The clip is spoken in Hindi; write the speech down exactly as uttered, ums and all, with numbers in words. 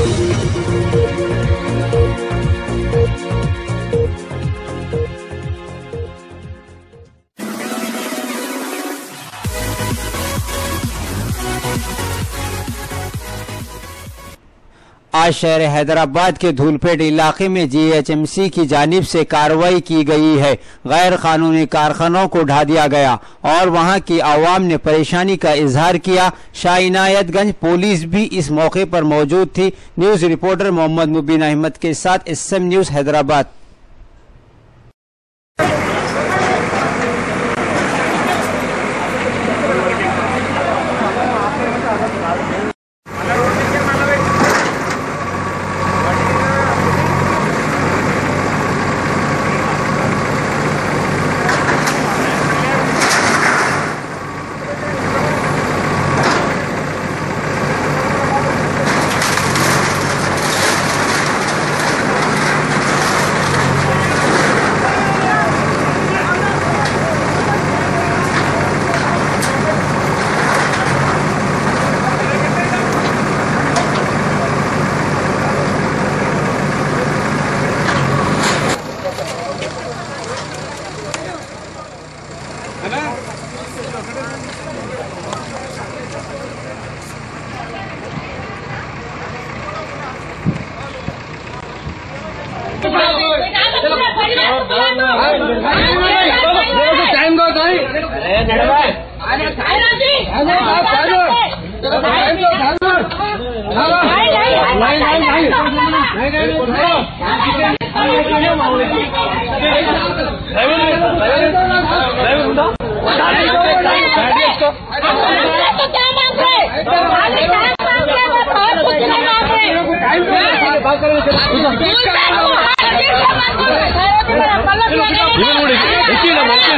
आज शहर हैदराबाद के धूलपेट इलाके में जीएचएमसी की जानिब से कार्रवाई की गई है। गैर कानूनी कारखानों को ढा दिया गया और वहां की आवाम ने परेशानी का इजहार किया। शाह इनायतगंज पुलिस भी इस मौके पर मौजूद थी। न्यूज रिपोर्टर मोहम्मद मुबीन अहमद के साथ एसएम न्यूज हैदराबाद। टाइम दो टाइम